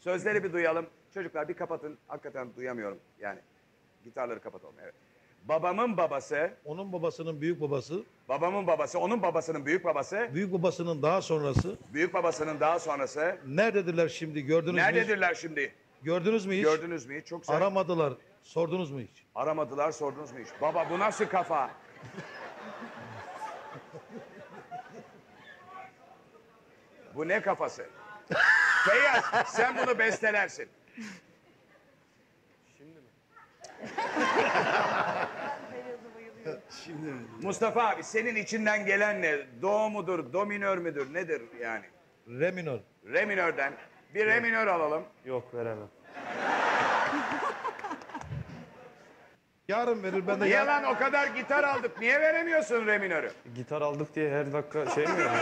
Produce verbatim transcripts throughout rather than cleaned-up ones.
Sözleri bir duyalım. Çocuklar bir kapatın. Hakikaten duyamıyorum. Yani gitarları kapatalım. Evet. Babamın babası, Onun babasının büyük babası, babamın babası, onun babasının büyük babası, büyük babasının daha sonrası. büyük babasının daha sonrası. Nerededirler şimdi, gördünüz mü hiç? Nerededirler şimdi? Gördünüz mü hiç? Gördünüz mü hiç? Çok güzel. Aramadılar, sordunuz mu hiç? Aramadılar, sordunuz mu hiç? Baba bu nasıl kafa? Bu ne kafası? Feyyaz sen bunu bestelersin. Şimdi mi? Mustafa abi senin içinden gelen ne? Do mudur, do minör müdür, nedir yani? Re minör. Re minörden bir re minör alalım. Yok veremem. Yarın verir, ben de Niye yarın... lan o kadar gitar aldık, niye veremiyorsun re minörü? Gitar aldık diye her dakika şey mi yapıyor?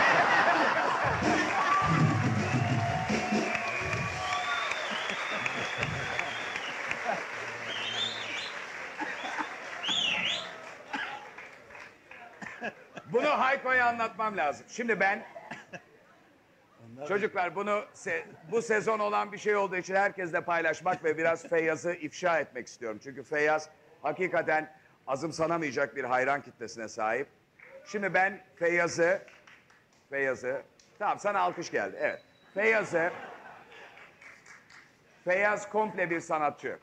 Bunu Hayko'ya anlatmam lazım. Şimdi ben... Çocuklar bunu se bu sezon olan bir şey olduğu için herkesle paylaşmak ve biraz Feyyaz'ı ifşa etmek istiyorum. Çünkü Feyyaz hakikaten azımsanamayacak bir hayran kitlesine sahip. Şimdi ben Feyyaz'ı... Feyyaz'ı... Tamam sana alkış geldi. Evet. Feyyaz'ı... Feyyaz komple bir sanatçı.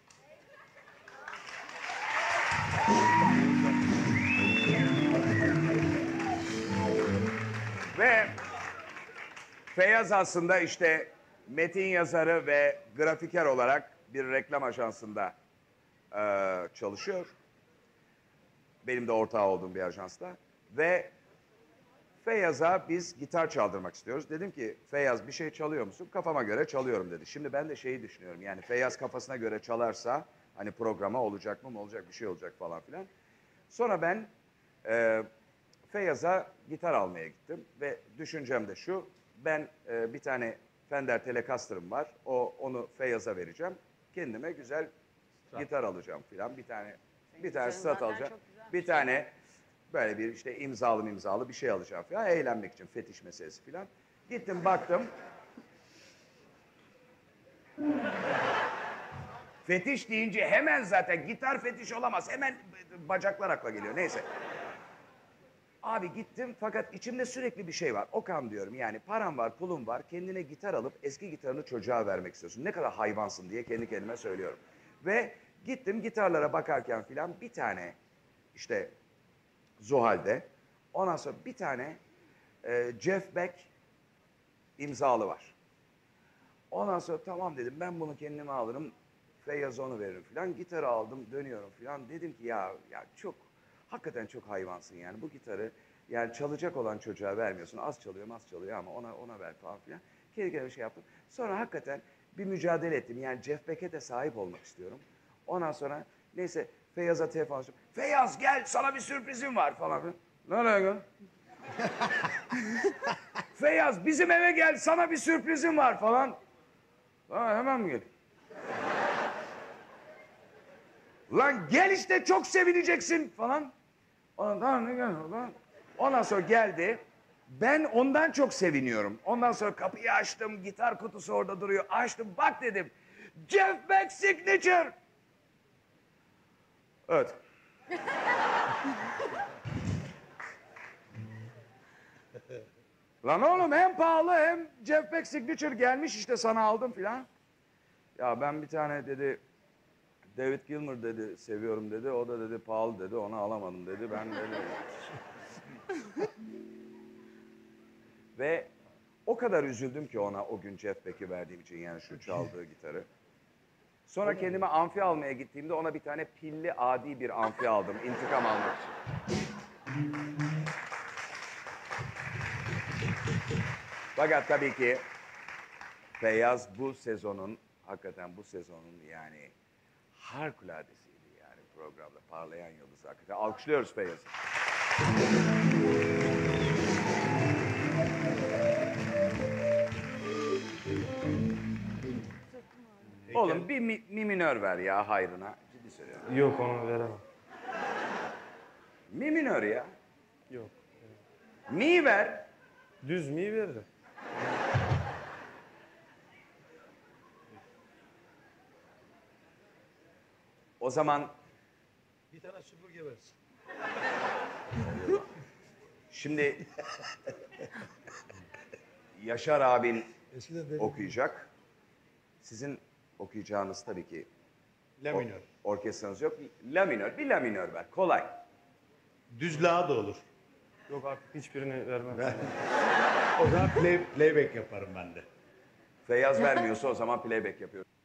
Ve Feyyaz aslında işte metin yazarı ve grafiker olarak bir reklam ajansında e, çalışıyor. Benim de ortağı olduğum bir ajansta. Ve Feyyaz'a biz gitar çaldırmak istiyoruz. Dedim ki Feyyaz bir şey çalıyor musun? Kafama göre çalıyorum dedi. Şimdi ben de şeyi düşünüyorum. Yani Feyyaz kafasına göre çalarsa hani programa olacak mı olacak bir şey olacak falan filan. Sonra ben e, Feyyaz'a gitar almaya gittim ve düşüncem de şu. Ben e, bir tane Fender Telecaster'ım var. O onu Feyyaz'a vereceğim. Kendime güzel gitar alacağım filan. Bir tane bir tane Strat alacağım. Bir tane böyle bir işte imzalı imzalı bir şey alacağım filan. Eğlenmek için fetiş meselesi filan. Gittim baktım. Fetiş deyince hemen zaten gitar fetiş olamaz. Hemen bacaklar akla geliyor. Neyse. Abi gittim fakat içimde sürekli bir şey var. Okan diyorum yani param var, pulum var. Kendine gitar alıp eski gitarını çocuğa vermek istiyorsun. Ne kadar hayvansın diye kendi kendime söylüyorum. Ve gittim gitarlara bakarken filan bir tane işte Zuhal'de. Ondan sonra bir tane e, Jeff Beck imzalı var. Ondan sonra tamam dedim ben bunu kendime alırım. Feyyaz onu veririm filan. Gitarı aldım dönüyorum filan. Dedim ki ya ya çok hakikaten çok hayvansın yani bu gitarı yani çalacak olan çocuğa vermiyorsun. Az çalıyor az çalıyor ama ona ona ver falan filan. Kendi kendime bir şey yaptım. Sonra hakikaten bir mücadele ettim. Yani Jeff Beck'e de sahip olmak istiyorum. Ondan sonra neyse Feyyaz'a telefon açtım. Feyyaz gel sana bir sürprizim var falan filan. Nereye gel? Feyyaz bizim eve gel sana bir sürprizim var falan. Ha, hemen mi geleyim? Lan gel işte çok sevineceksin falan. Ondan, ondan, ondan sonra geldi. Ben ondan çok seviniyorum. Ondan sonra kapıyı açtım. Gitar kutusu orada duruyor. Açtım. Bak dedim. Jeff Beck Signature. Evet. Lan oğlum hem pahalı hem Jeff Beck Signature gelmiş işte sana aldım filan. Ya ben bir tane dedi David Gilmour dedi seviyorum dedi. O da dedi pahalı dedi. Onu alamadım dedi. Ben dedi. Ve o kadar üzüldüm ki ona o gün Jeff Beck'i verdiğim için yani şu çaldığı gitarı. Sonra kendime amfi almaya gittiğimde ona bir tane pilli adi bir amfi aldım. İntikam almak için. Fakat tabii ki Feyyaz bu sezonun hakikaten bu sezonun yani harikuladesiydi yani programda parlayan yıldız hakikaten. Alkışlıyoruz Feyyaz'ı. Oğlum bir mi, mi minör ver ya hayrına. Ciddi söylüyorum. Yok onu veremem. Mi minör ya. Yok. Mi ver. Düz mi veririm? O zaman Bir tane süpürge versin. şimdi Yaşar abin Eskiden benim okuyacak. Sizin okuyacağınız tabii ki La o- minör. orkestranız yok. La minör, bir la minör ver. Kolay. Düz la da olur. Yok artık hiçbirini vermem. Ben- O zaman play, playback yaparım ben de. Feyyaz vermiyorsa o zaman playback yapıyoruz.